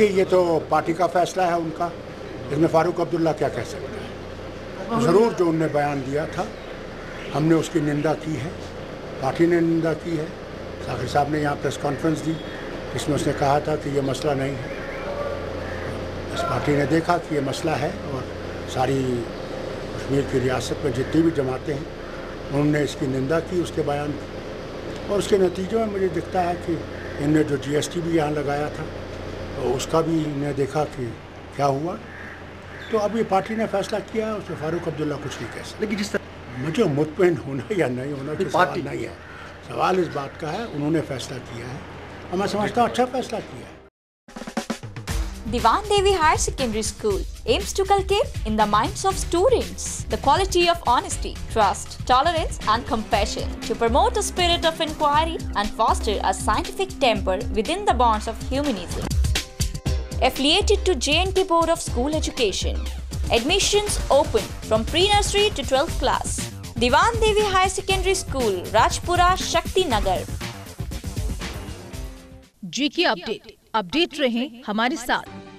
देखिए, ये तो पार्टी का फैसला है उनका, इसमें फारूक अब्दुल्ला क्या कह सकता है। ज़रूर जो उनने बयान दिया था हमने उसकी निंदा की है, पार्टी ने निंदा की है। साखी साहब ने यहाँ प्रेस कॉन्फ्रेंस दी जिसमें उसने कहा था कि ये मसला नहीं है। इस पार्टी ने देखा कि ये मसला है और सारी कश्मीर की रियासत में जितनी भी जमातें हैं उन्होंने इसकी निंदा की, उसके बयान और उसके नतीजों में मुझे दिखता है कि इनने जो GST भी यहाँ लगाया था तो उसका भी इन्हें देखा कि क्या हुआ। तो अब ये पार्टी ने फैसला किया है, उसमें फारूक अब्दुल्ला कुछ नहीं कह सकते। लेकिन जिस तरह मुझे मुतमईन होना या नहीं होना कि सवाल नहीं है, सवाल इस बात का है उन्होंने फैसला किया है और मैं समझता हूँ अच्छा फैसला किया है। Diwan Devi Higher Secondary School aims to cultivate in the minds of students the quality of honesty, trust, tolerance and compassion to promote a spirit of inquiry and foster a scientific temper within the bonds of humanism. Affiliated to J&K Board of School Education. Admissions open from pre-nursery to 12th class. Diwan Devi Higher Secondary School, Rajpura, Shakti Nagar. GK update रहें हमारे साथ।